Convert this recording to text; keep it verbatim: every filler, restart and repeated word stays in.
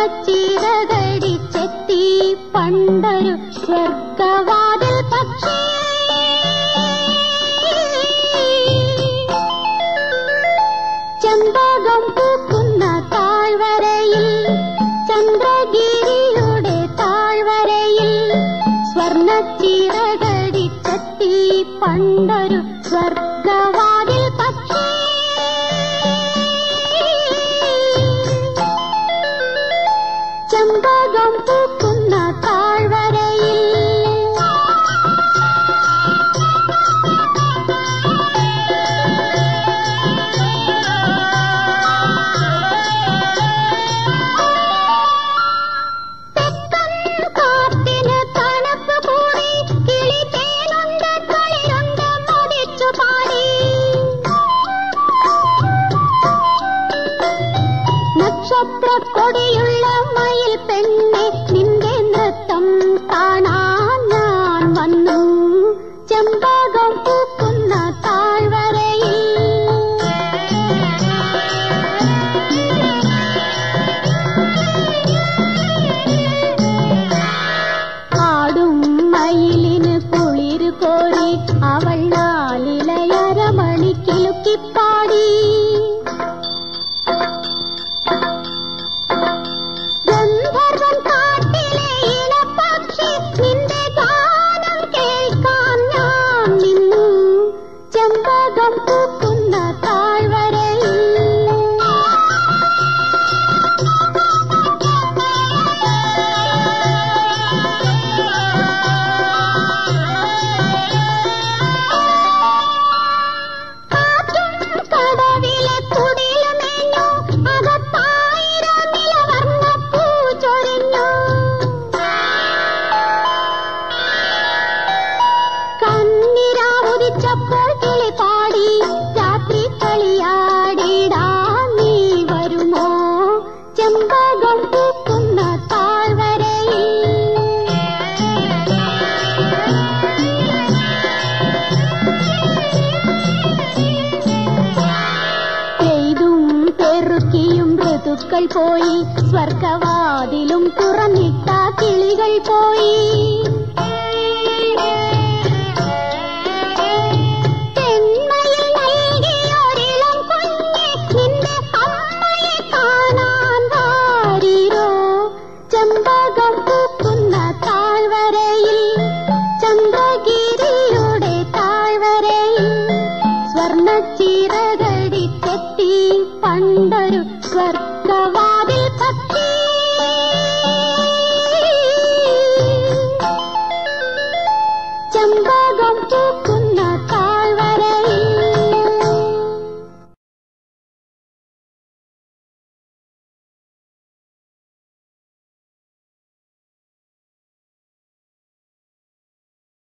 ചിറകടിച്ചെത്തി പണ്ടൊരു സ്വർഗവാതിൽ പക്ഷേ ചെമ്പകം പൂക്കുന്ന താഴ്വരയിൽ ചന്ദ്രഗിരിയുടെ താഴ്വരയിൽ സ്വർണ്ണ ചിറകടിച്ചെത്തി പണ്ടൊരു സ്വർഗവാതിൽ പക്ഷേ ചെമ്പകം പൂക്കുന്ന താഴ്വരയിൽ തെക്കൻ കാറ്റിന് തണുപ്പ് കൂടി കിളി തേനുണ്ട് കളിയുണ്ട് മതിച്ചു പാടി നക്ഷത്ര കൊടിയുള്ള മയിൽ പെണ്ണെ നിന്റെ നൃത്തം കാണാൻ ഞാൻ വന്നു ചെമ്പകം പൂക്കുന്ന താഴ്വരയിൽ ആടും മയിലിന് കുളിര് കോരി അവൾ നാലിലയരമണി കിലുക്കിപ്പാടി ഗന്ധർവൻ കാട്ടിലെ ഇണപക്ഷി നിന്റെ ഗാനം കേൾക്കാൻ ഞാൻ നിന്നു ചെമ്പകം പൂക്കുന്ന താഴ്വരയിൽ കാറ്റും കടവിലെ കുടില് മേഞ്ഞു അകത്തായിരം നിലവർണ്ണ പൂ ചൊരിഞ്ഞു കന്നിരാവുദിച്ചപ്പോൾ കിളി പാടി രാത്രി കളിയാടിടാൻ നീ വരുമോ ചെമ്പകം പൂക്കുന്ന താഴ്വരയിൽ പെയ്തും പെറുക്കിയും ഋതുക്കൾ പോയി സ്വർഗവാതിലും തുറന്നിട്ട കിളികൾ പോയി